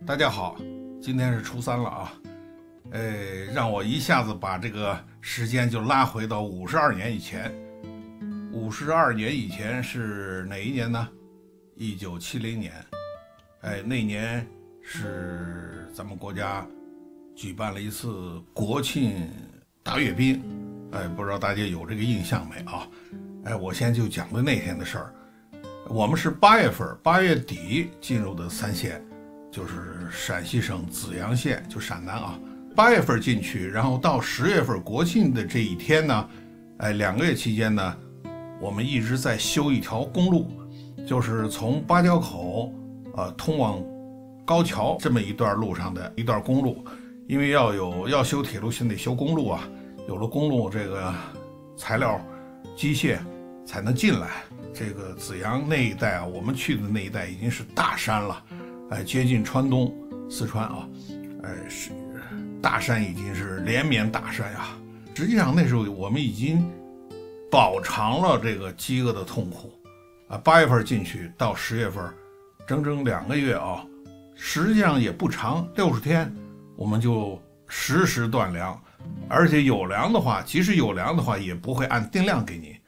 大家好，今天是初三了啊，让我一下子把这个时间就拉回到52年以前。52年以前是哪一年呢？1970年。那年是咱们国家举办了一次国庆大阅兵，不知道大家有这个印象没啊？我现在就讲的那天的事儿。我们是8月底进入的3线，就是陕西省紫阳县，就陕南啊。8月份进去，然后到10月份国庆的这一天呢，2个月期间呢，我们一直在修一条公路，就是从八角口通往高桥这么一段路上的一段公路。因为要修铁路，先得修公路啊，有了公路，这个材料机械才能进来。这个紫阳那一带啊，我们去的那一带已经是大山了，接近川东四川啊，是大山，已经是连绵大山呀。实际上那时候我们已经饱尝了这个饥饿的痛苦啊。8月份进去到10月份，整整2个月啊，实际上也不长，60天，我们就实时断粮，而且有粮的话，即使有粮的话，也不会按定量给你。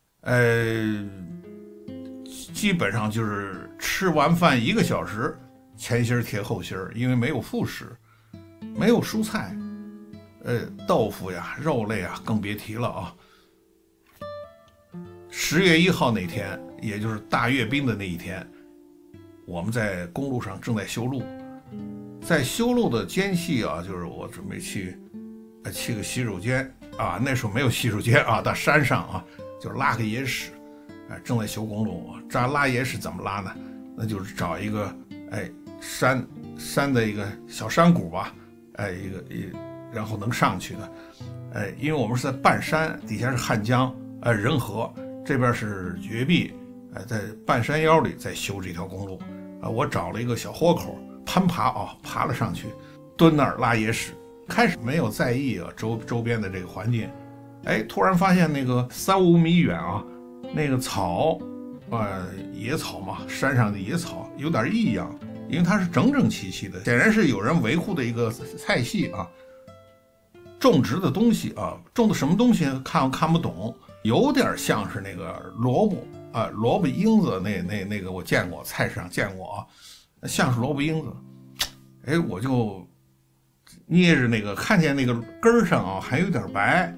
基本上就是吃完饭1个小时，前心贴后心，因为没有副食，没有蔬菜，豆腐呀、肉类啊更别提了啊。10月1号那天，也就是大阅兵的那一天，我们在公路上正在修路，在修路的间隙啊，就是我准备去个洗手间啊，那时候没有洗手间啊，到山上啊，就是拉个野屎。正在修公路，拉野屎怎么拉呢？那就是找一个山的一个小山谷吧，然后能上去的。因为我们是在半山，底下是汉江，仁和，这边是绝壁，在半山腰里在修这条公路。我找了一个小豁口，攀爬啊，爬了上去，蹲那儿拉野屎。开始没有在意啊周边的这个环境，突然发现那个3-5米远啊，那个草，野草嘛，山上的野草有点异样，因为它是整整齐齐的，显然是有人维护的一个菜系啊，种植的东西啊，种的什么东西看不懂，有点像是那个萝卜啊，萝卜缨子，那个我见过，菜市场见过啊，像是萝卜缨子。我就捏着那个，看见那个根上啊还有点白。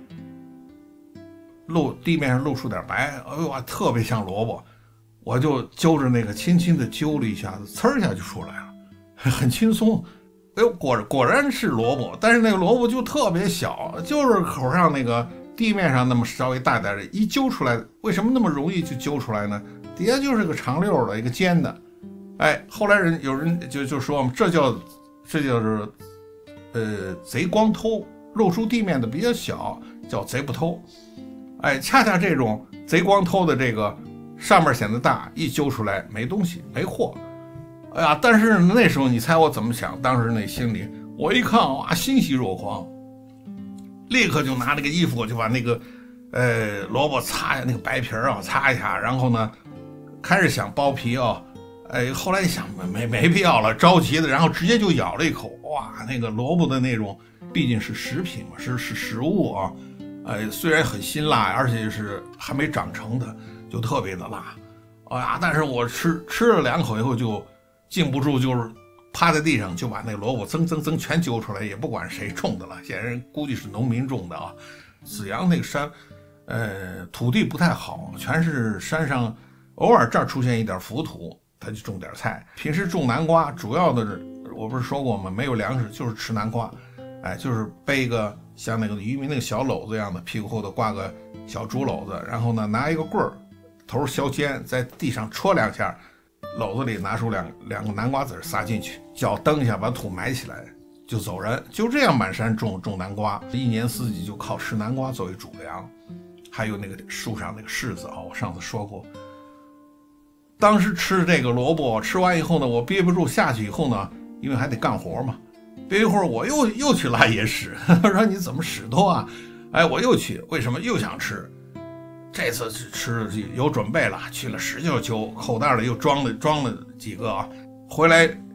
地面上露出点白，特别像萝卜，我就揪着那个轻轻的揪了一下子，呲儿一下就出来了，很轻松。果然是萝卜，但是那个萝卜就特别小，就是口上那个地面上那么稍微大点的，一揪出来，为什么那么容易就揪出来呢？底下就是个长溜的一个尖的，后来有人就说嘛，这就是贼光偷，露出地面的比较小，叫贼不偷。恰恰这种贼光偷的这个上面显得大，一揪出来没东西没货。但是那时候你猜我怎么想？当时那心里我一看哇，欣喜若狂，立刻就拿那个衣服，我就把那个萝卜擦那个白皮啊擦一下，然后呢开始想剥皮啊，后来一想没必要了，着急的，然后直接就咬了一口。哇，那个萝卜的那种毕竟是食品嘛，是食物啊。虽然很辛辣，而且是还没长成的，就特别的辣。但是我吃了2口以后就禁不住，就是趴在地上就把那个萝卜噌全揪出来，也不管谁种的了，显然估计是农民种的啊。紫阳那个山，土地不太好，全是山上，偶尔这儿出现一点浮土，他就种点菜。平时种南瓜，主要的我不是说过吗？没有粮食就是吃南瓜，就是背一个像那个渔民那个小篓子一样的，屁股后头挂个小竹篓子，然后呢拿一个棍儿，头削尖，在地上戳2下，篓子里拿出两个南瓜籽撒进去，脚蹬一下把土埋起来就走人。就这样满山种南瓜，一年四季就靠吃南瓜作为主粮。还有那个树上那个柿子啊，我上次说过。当时吃这个萝卜，吃完以后呢，我憋不住下去以后呢，因为还得干活嘛，憋一会儿我又去拉野屎。说你怎么屎多啊？我又去，为什么？又想吃。这次吃有准备了，去了使劲揪，口袋里又装了几个啊。回来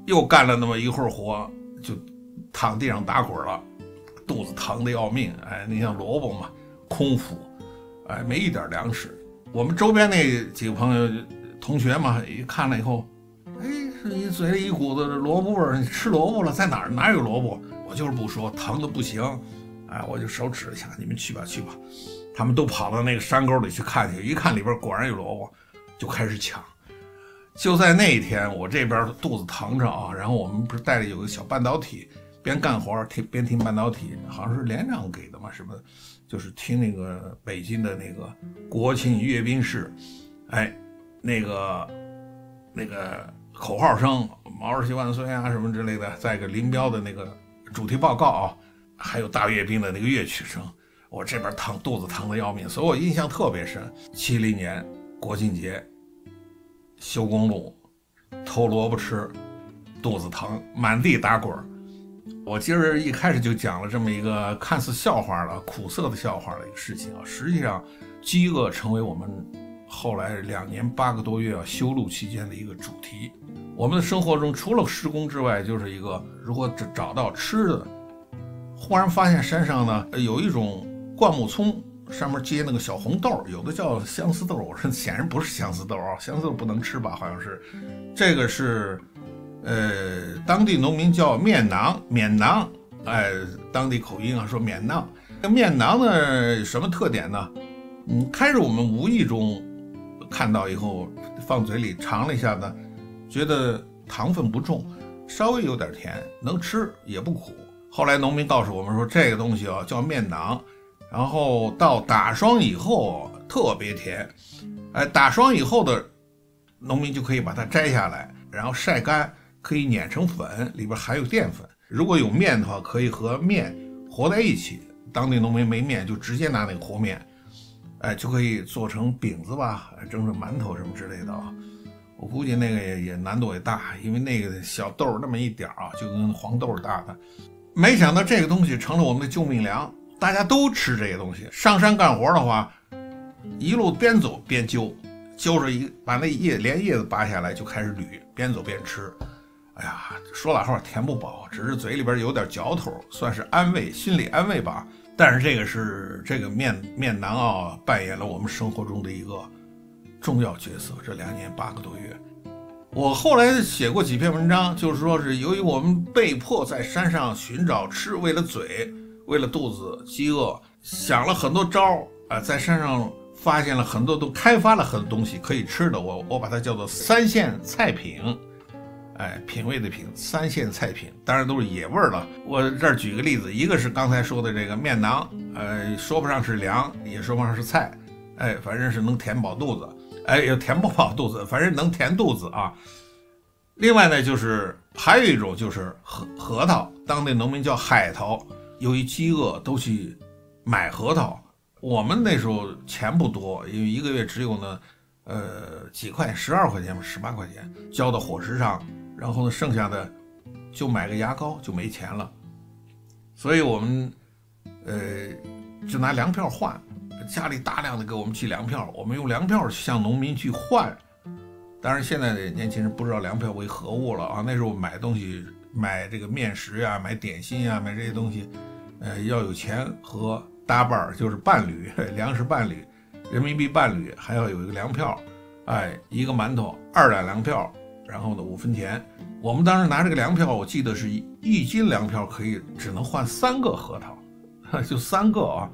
又干了那么一会儿活，就躺地上打滚了，肚子疼得要命。哎，你像萝卜嘛，空腹，哎，没一点粮食。我们周边那几个朋友、同学嘛，一看了以后，哎，你嘴里一股子萝卜味儿，你吃萝卜了？在哪有萝卜？我就是不说，疼的不行。哎，我就手指了一下，你们去吧去吧。他们都跑到那个山沟里去看去，一看里边果然有萝卜，就开始抢。就在那一天，我这边肚子疼着啊，然后我们不是带着有个小半导体，边干活边听半导体，好像是连长给的嘛，什么，就是听那个北京的那个国庆阅兵式，哎，那个口号声，毛主席万岁啊什么之类的，再一个林彪的那个主题报告啊，还有大阅兵的那个乐曲声，我这边肚子疼得要命，所以我印象特别深。70年国庆节，修公路，偷萝卜吃，肚子疼，满地打滚。我今儿一开始就讲了这么一个看似笑话的苦涩的笑话的一个事情啊，实际上饥饿成为我们后来2年8个多月修路期间的一个主题。我们的生活中除了施工之外，就是一个如果找到吃的。忽然发现山上呢有一种灌木丛，上面结那个小红豆，有的叫相思豆，我说显然不是相思豆啊，相思豆不能吃吧？好像是，这个是，当地农民叫面囊，哎，当地口音啊说面囊。这面囊呢什么特点呢？开始我们无意中看到以后放嘴里尝了一下呢，觉得糖分不重，稍微有点甜，能吃也不苦。后来农民告诉我们说，这个东西啊叫面囊，然后到打霜以后特别甜，哎，打霜以后的农民就可以把它摘下来，然后晒干，可以碾成粉，里边含有淀粉。如果有面的话，可以和面和在一起。当地农民没面，就直接拿那个和面，哎，就可以做成饼子吧，蒸成馒头什么之类的啊。我估计那个也难度也大，因为那个小豆那么一点啊，就跟黄豆大的。没想到这个东西成了我们的救命粮，大家都吃这个东西。上山干活的话，一路边走边揪着把那连叶子拔下来就开始捋，边走边吃。哎呀，说老实话填不饱，只是嘴里边有点嚼头，算是安慰，心理安慰吧。但是这个面囊啊，扮演了我们生活中的一个重要角色。这2年8个多月，我后来写过几篇文章，就是说是由于我们被迫在山上寻找吃，为了嘴，为了肚子饥饿，想了很多招啊，在山上发现了很多，都开发了很多东西可以吃的。我把它叫做3线菜品。哎，品味的品，3线菜品，当然都是野味了。我这儿举个例子，一个是刚才说的这个面囊，说不上是粮，也说不上是菜，哎，反正是能填饱肚子，哎，也填不饱肚子，反正能填肚子啊。另外呢，就是还有一种就是核桃，当地农民叫海桃，由于饥饿都去买核桃。我们那时候钱不多，因为一个月只有呢，几块，12块钱吧，18块钱，交到伙食上。然后呢，剩下的就买个牙膏就没钱了，所以我们就拿粮票换，家里大量的给我们寄粮票，我们用粮票向农民去换。当然现在的年轻人不知道粮票为何物了啊，那时候买东西，买这个面食呀，买点心呀，买这些东西，要有钱和搭伴，就是伴侣，粮食伴侣，人民币伴侣，还要有一个粮票，哎，一个馒头2两粮票。然后呢，5分钱。我们当时拿这个粮票，我记得是1斤粮票只能换3个核桃，就3个啊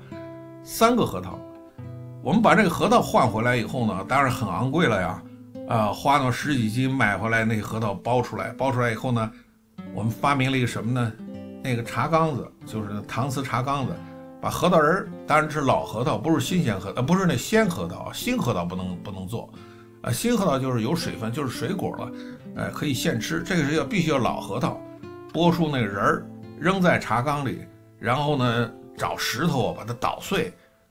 ，3个核桃。我们把这个核桃换回来以后呢，当然很昂贵了呀，花那么10几斤买回来那个核桃包出来以后呢，我们发明了一个什么呢？那个茶缸子，就是搪瓷茶缸子，把核桃仁，当然是老核桃，不是新鲜核桃，不是那鲜核桃，新核桃不能做。新核桃就是有水分，就是水果了，可以现吃。这个是必须要老核桃，剥出那个仁儿，扔在茶缸里，然后呢找石头把它捣碎，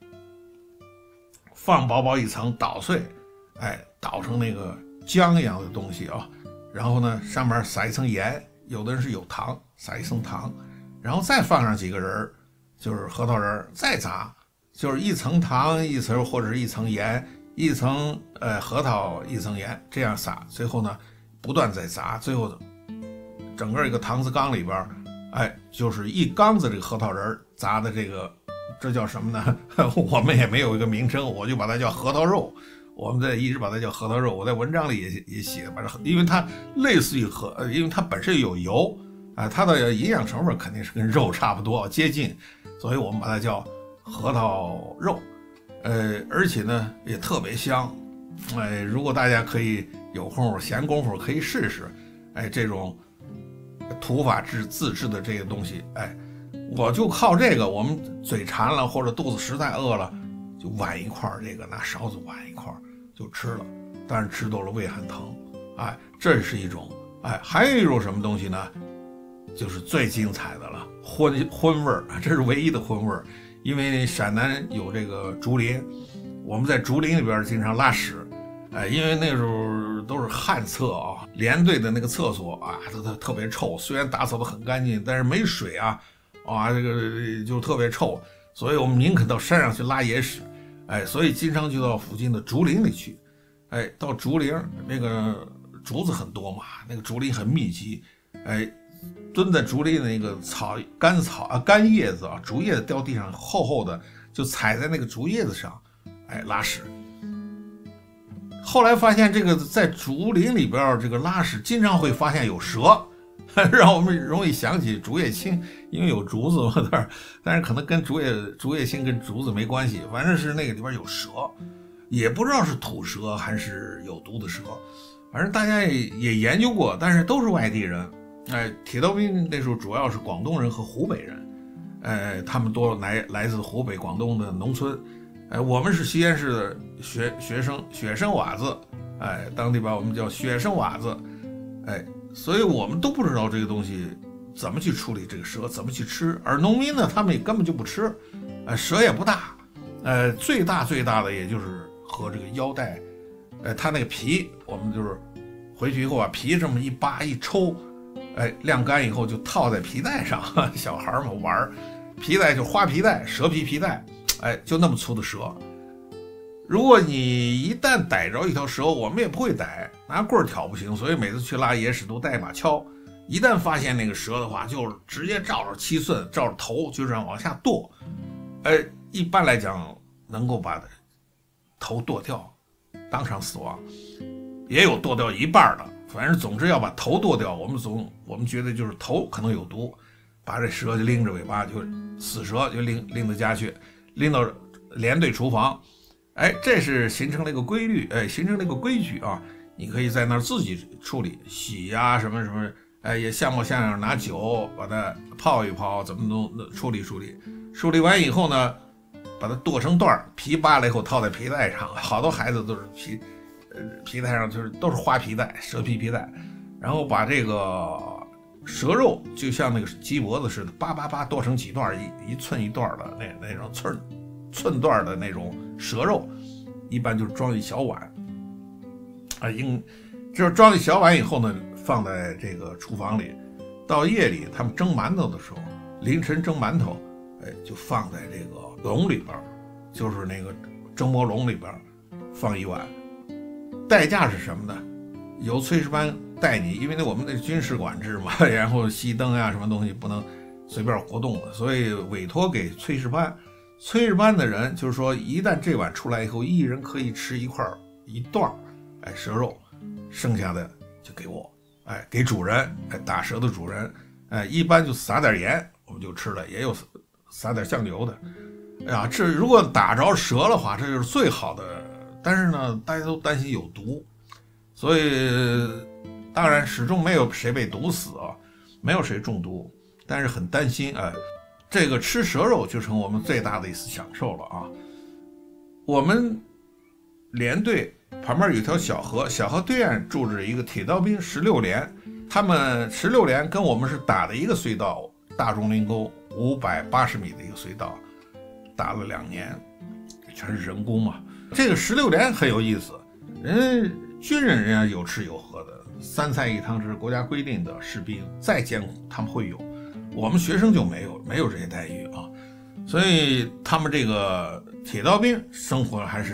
放薄一层，捣碎，哎，捣成那个浆一样的东西啊。然后呢上面撒一层盐，有的人是有糖，撒一层糖，然后再放上几个仁儿，就是核桃仁，再砸，就是一层糖一层或者是一层盐。一层核桃，一层盐，这样撒，最后呢不断再砸，最后整个一个搪瓷缸里边，哎，就是一缸子这个核桃仁砸的这个，这叫什么呢？我们也没有一个名称，我就把它叫核桃肉。我们一直把它叫核桃肉。我在文章里也写，因为它类似于因为它本身有油啊，它的营养成分肯定是跟肉差不多接近，所以我们把它叫核桃肉。而且呢也特别香。如果大家可以有空闲工夫可以试试，这种土法自制的这个东西，我就靠这个，我们嘴馋了或者肚子实在饿了，就崴一块这个，拿勺子崴一块就吃了，但是吃多了胃很疼，这是一种，还有一种什么东西呢？就是最精彩的了，荤味儿，这是唯一的荤味儿。因为陕南有这个竹林，我们在竹林里边经常拉屎，因为那时候都是旱厕啊，连队的那个厕所啊，它特别臭，虽然打扫得很干净，但是没水啊，这个就特别臭，所以我们宁可到山上去拉野屎，所以经常就到附近的竹林里去，到竹林那个竹子很多嘛，那个竹林很密集，蹲在竹林的那个干叶子啊，竹叶子掉地上厚厚的，就踩在那个竹叶子上，拉屎。后来发现这个在竹林里边这个拉屎经常会发现有蛇，让我们容易想起竹叶青，因为有竹子嘛，但是可能跟竹叶青跟竹子没关系，反正是那个里边有蛇，也不知道是土蛇还是有毒的蛇，反正大家也研究过，但是都是外地人。铁道兵那时候主要是广东人和湖北人，他们多来自湖北、广东的农村，我们是西安市的学生佤子，当地把我们叫学生佤子，所以我们都不知道这个东西怎么去处理这个蛇，怎么去吃，而农民呢，他们也根本就不吃，蛇也不大，最大的也就是和这个腰带，它那个皮，我们就是回去以后把皮这么一扒一抽。晾干以后就套在皮带上，小孩们玩皮带就花皮带，蛇皮皮带，就那么粗的蛇。如果你一旦逮着一条蛇，我们也不会逮，拿棍挑不行，所以每次去拉野屎都带把锹。一旦发现那个蛇的话，就直接照着七寸，照着头就这样往下剁。一般来讲能够把头剁掉，当场死亡，也有剁掉一半的。反正总之要把头剁掉，我们觉得就是头可能有毒，把这蛇就拎着尾巴，就死蛇就拎到家去，拎到连队厨房，这是形成了一个规律，形成了一个规矩啊，你可以在那儿自己处理，洗呀什么什么，也像模像样拿酒把它泡一泡，怎么弄处理完以后呢，把它剁成段，皮扒了以后套在皮带上，好多孩子都是皮带上就是都是花皮带，蛇皮皮带，然后把这个蛇肉就像那个鸡脖子似的，扒剁成几段，一寸一段的那种寸段的那种蛇肉，一般就是装一小碗，就是装一小碗以后呢，放在这个厨房里，到夜里他们蒸馒头的时候，凌晨蒸馒头，就放在这个笼里边，就是那个蒸馍笼里边放一碗。代价是什么呢？由炊事班带你，因为我们那军事管制嘛，然后熄灯啊，什么东西不能随便活动的，所以委托给炊事班。炊事班的人就是说，一旦这碗出来以后，一人可以吃一段蛇肉，剩下的就给我，给主人，打蛇的主人，一般就撒点盐，我们就吃了，也有撒点酱油的。这如果打着蛇的话，这就是最好的。但是呢，大家都担心有毒，所以当然始终没有谁被毒死啊，没有谁中毒，但是很担心。这个吃蛇肉就成我们最大的一次享受了啊。我们连队旁边有一条小河，小河对岸住着一个铁道兵16连，他们16连跟我们是打的一个隧道，大钟林沟580米的一个隧道，打了2年，全是人工嘛。这个16连很有意思，军人家有吃有喝的，3菜1汤，这是国家规定的，士兵再艰苦他们会有，我们学生就没有这些待遇啊，所以他们这个铁道兵生活还是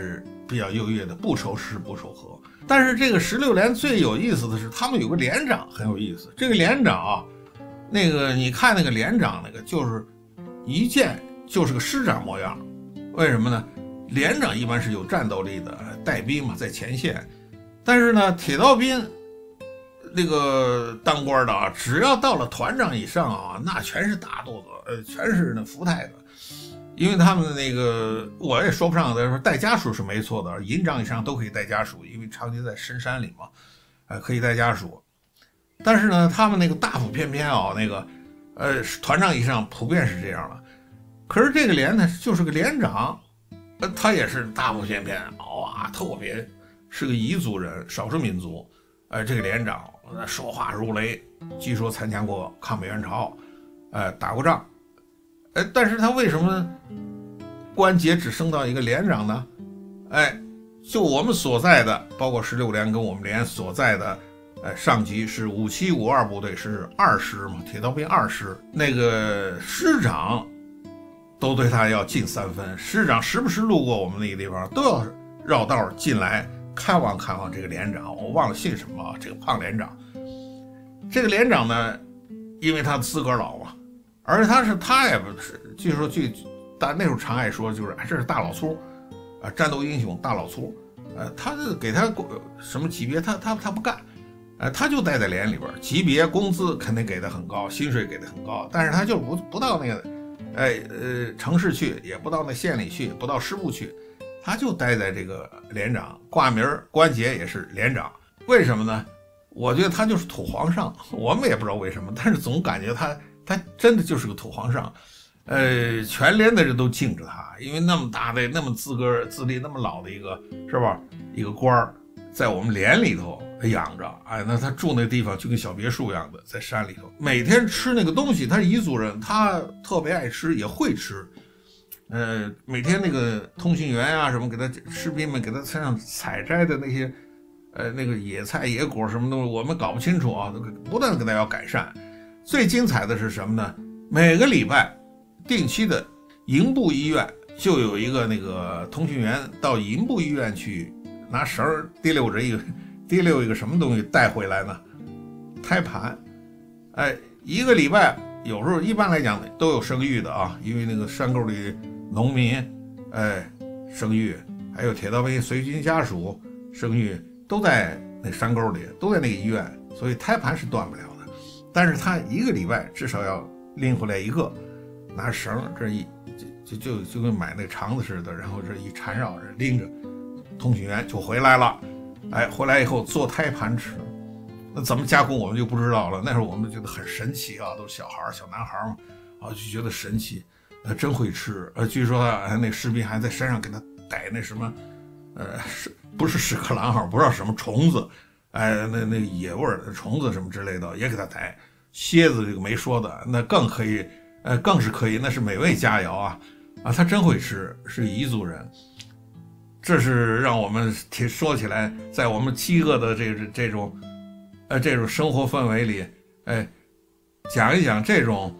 比较优越的，不仇诗不仇和。但是这个16连最有意思的是，他们有个连长很有意思。这个连长啊，那个你看那个连长那个就是一见就是个师长模样。为什么呢？连长一般是有战斗力的带兵嘛，在前线。但是呢，铁道兵那个当官的啊，只要到了团长以上啊，那全是大肚子，全是那福态的。因为他们那个我也说不上的说带家属是没错的，营长以上都可以带家属，因为长期在深山里嘛，可以带家属。但是呢，他们那个大腹翩翩啊，那个团长以上普遍是这样的。可是这个连呢，就是个连长，他也是大腹翩翩，哇，特别是个彝族人，少数民族。这个连长说话如雷，据说参加过抗美援朝，打过仗。但是他为什么官阶只升到一个连长呢？就我们所在的，包括16连跟我们连所在的，上级是5752部队，是2师嘛，铁道兵2师，那个师长都对他要敬3分，师长时不时路过我们那个地方，都要绕道进来看望看望这个连长。我忘了姓什么，这个胖连长。这个连长呢，因为他资格老嘛，而且他也不是，据说但那时候常爱说就是这是大老粗战斗英雄大老粗。他给他什么级别他不干，他就待在连里边，级别工资肯定给的很高，薪水给的很高，但是他就不到那个城市去，也不到那县里去，不到师部去，他就待在这个连长，挂名官阶也是连长。为什么呢？我觉得他就是土皇上，我们也不知道为什么，但是总感觉他真的就是个土皇上。全连的人都敬着他，因为那么大的那么资历那么老的一个是吧，一个官儿在我们连里头养着。那他住那地方就跟小别墅一样的，在山里头，每天吃那个东西，他是彝族人，他特别爱吃，也会吃。每天那个通讯员啊什么，给他士兵们给他身上采摘的那些那个野菜野果什么东西，我们搞不清楚啊，不断给他要改善。最精彩的是什么呢？每个礼拜定期的营部医院就有一个那个通讯员到营部医院去拿绳提溜一个什么东西带回来呢？胎盘。一个礼拜有时候一般来讲都有生育的啊，因为那个山沟里农民生育，还有铁道兵随军家属生育，都在那山沟里，都在那个医院，所以胎盘是断不了的。但是他一个礼拜至少要拎回来一个，拿绳这就跟买那肠子似的，然后这一缠绕着拎着，通讯员就回来了。回来以后做胎盘吃，那怎么加工我们就不知道了。那时候我们觉得很神奇啊，都是小男孩嘛，就觉得神奇，真会吃。据说那士兵还在山上给他逮那什么，不是屎壳郎不知道什么虫子，那野味的虫子什么之类的也给他逮。蝎子这个没说的，那更可以，更是可以，那是美味佳肴啊！他真会吃，是彝族人。这是让我们说起来，在我们饥饿的这种生活氛围里，讲一讲这种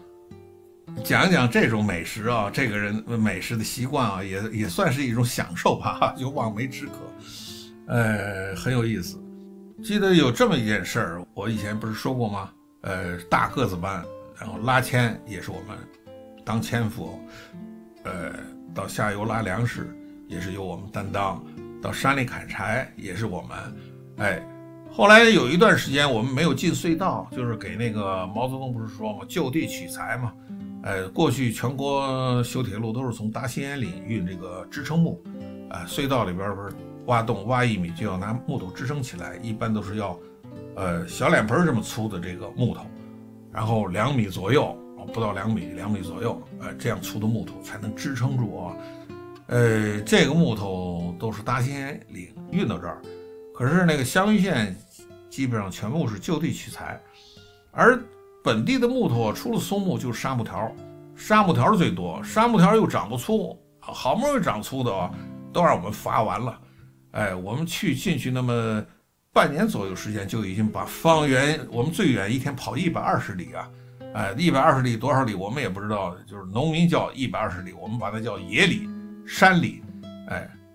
美食啊，这个人美食的习惯啊，也算是一种享受吧，就望梅止渴，很有意思。记得有这么一件事儿，我以前不是说过吗？大个子班，然后拉纤也是我们当纤夫，到下游拉粮食也是由我们担当，到山里砍柴也是我们。后来有一段时间我们没有进隧道，就是给那个毛泽东不是说嘛，就地取材嘛。过去全国修铁路都是从大兴安岭运这个支撑木，隧道里边不是挖洞挖1米就要拿木头支撑起来，一般都是要小脸盆这么粗的这个木头，然后2米左右，不到2米左右，这样粗的木头才能支撑住啊。这个木头都是大兴安岭运到这儿，可是那个襄垣县基本上全部是就地取材，而本地的木头除了松木就是沙木条，沙木条最多，沙木条又长不粗，好不容易长粗的都让我们伐完了。我们进去那么半年左右时间，就已经把方圆我们最远一天跑120里啊，120里多少里我们也不知道，就是农民叫120里，我们把它叫野里山里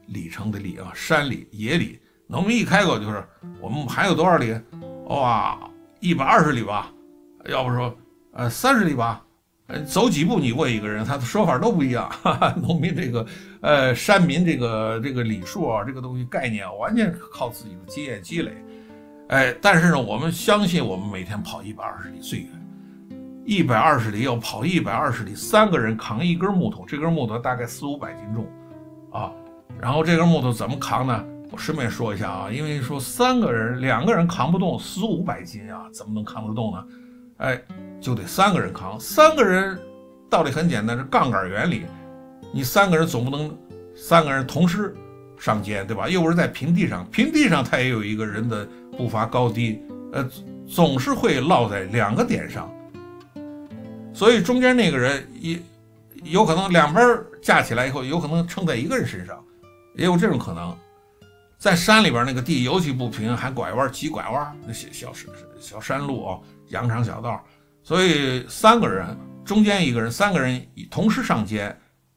里程的里啊，山里野里。农民一开口就是我们还有多少里？哇，120里吧，要不说30里吧。走几步你问一个人，他的说法都不一样。哈哈，农民这个山民这个里数啊，这个东西概念啊，完全靠自己的经验积累。但是呢，我们相信我们每天跑120里最远，120里要跑120里，3个人扛一根木头，这根木头大概400-500斤重啊。然后这根木头怎么扛呢？我顺便说一下啊，因为说2个人扛不动400-500斤啊，怎么能扛得动呢？就得3个人扛。3个人道理很简单，是杠杆原理。你3个人总不能3个人同时上肩，对吧？又不是在平地上，平地上它也有一个人的步伐高低，总是会落在2个点上，所以中间那个人有可能两边架起来以后，有可能撑在一个人身上，也有这种可能。在山里边那个地尤其不平，还拐弯急拐弯，那些小山路啊，羊肠小道，所以3个人中间1个人，3个人同时上肩，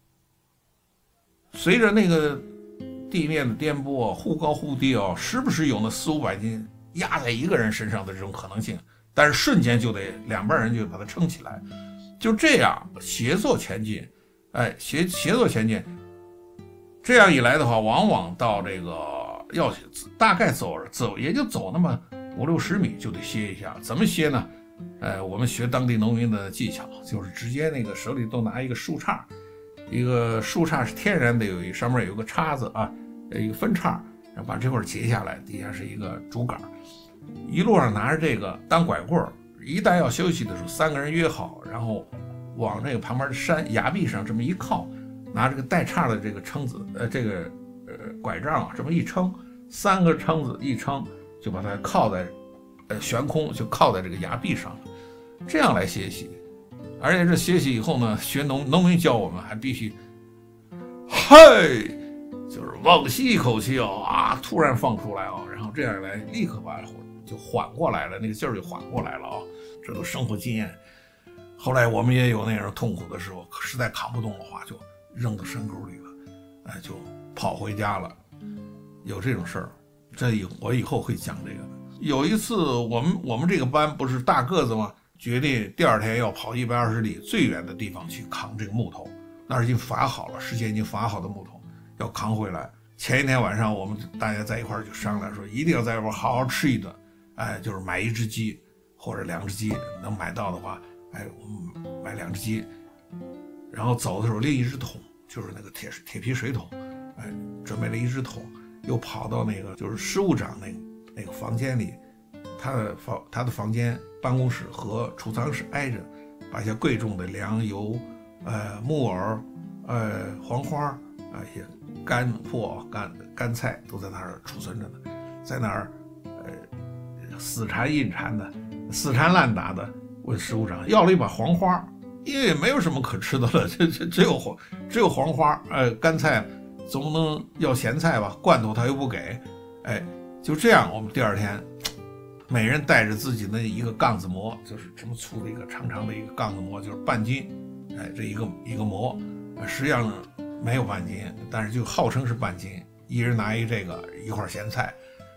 随着那个地面的颠簸，忽高忽低啊，时不时有那400-500斤压在1个人身上的这种可能性，但是瞬间就得两边人就把它撑起来，就这样协作前进，协作前进。这样一来的话，往往到这个要大概走也就走那么50-60米就得歇一下。怎么歇呢？我们学当地农民的技巧，就是直接那个手里都拿一个树杈，一个树杈是天然的，上面有个叉子啊，一个分叉，然后把这块截下来，底下是一个竹竿，一路上拿着这个当拐棍儿。一旦要休息的时候，3个人约好，然后往这个旁边的山崖壁上这么一靠，拿这个带叉的这个撑子，拐杖啊，这么一撑，3个撑子一撑，就把它靠在，悬空，就靠在这个崖壁上，这样来歇息。而且这歇息以后呢，学农民教我们还必须，嘿，就是猛吸一口气哦啊，突然放出来哦，然后这样来立刻把就缓过来了，那个劲儿就缓过来了啊，这都生活经验。后来我们也有那种痛苦的时候，实在扛不动的话，就扔到山沟里了，就跑回家了。有这种事儿，我以后会讲这个。有一次我们这个班不是大个子吗？决定第2天要跑120里最远的地方去扛这个木头，那儿已经伐好了，事先已经伐好的木头要扛回来。前一天晚上我们大家在一块儿就商量说，一定要在外边好好吃一顿，就是买1只鸡或者2只鸡，能买到的话，我们买2只鸡，然后走的时候拎1只桶，就是那个铁皮水桶，准备了1只桶，又跑到那个就是事务长那个房间里，他的房间办公室和储藏室挨着，把一些贵重的粮油、木耳、黄花一些干货、干菜都在那儿储存着呢，在那儿死缠硬缠的、死缠烂打的问事务长要了一把黄花，因为没有什么可吃的了，只有黄花，干菜总不能要咸菜吧？罐头他又不给，就这样，我们第2天。每人带着自己的一个杠子馍，就是这么粗的一个长长的一个杠子馍，就是半斤，这一个馍，实际上没有半斤，但是就号称是半斤，一人拿这个一块咸菜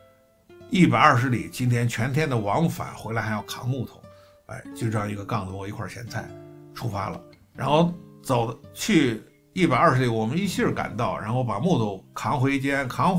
，120里，今天全天的往返回来还要扛木头，就这样一个杠子馍一块咸菜，出发了，然后去120里，我们一气儿赶到，然后把木头扛回家，扛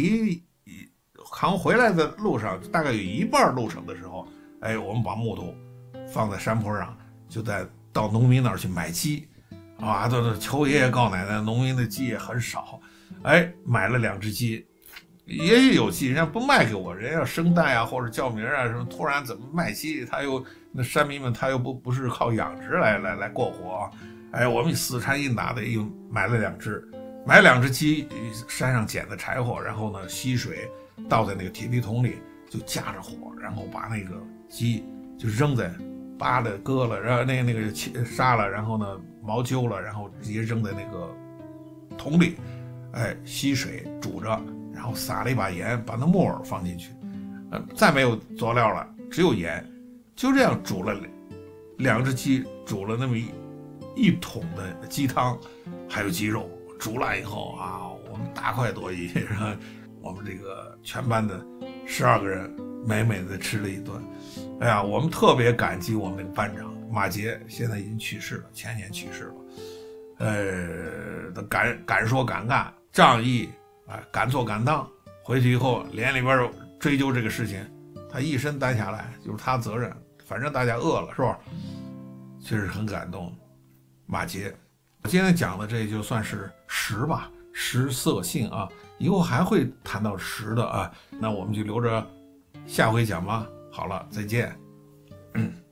回来的路上，大概有1半路程的时候，我们把木头放在山坡上，就到农民那儿去买鸡，啊，都求爷爷告奶奶，农民的鸡也很少，买了2只鸡，也有鸡，人家不卖给我，人家生蛋啊或者叫名啊什么，突然怎么卖鸡？那山民们他又不是靠养殖来过活啊，我们死缠硬打的又买了2只，买2只鸡，山上捡的柴火，然后呢吸水。倒在那个铁皮桶里，就架着火，然后把那个鸡就扔在扒了割了，然后那个杀了，然后呢毛揪了，然后直接扔在那个桶里，吸水煮着，然后撒了一把盐，把那木耳放进去，再没有佐料了，只有盐，就这样煮了2只鸡，煮了那么一桶的鸡汤，还有鸡肉，煮烂以后啊， 我们大快朵颐，然后我们这个全班的12个人美美的吃了一顿。哎呀，我们特别感激我们那个班长马杰，现在已经去世了，前年去世了。敢说敢干，仗义，敢做敢当。回去以后连里边追究这个事情，他一身担下来，就是他责任。反正大家饿了是吧？确实很感动。马杰，今天讲的这就算是食吧，食色性啊，以后还会谈到食的啊，那我们就留着下回讲吧。好了，再见。